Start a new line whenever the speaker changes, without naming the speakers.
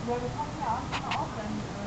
Ja, wir kommen hier abends mal auf, dann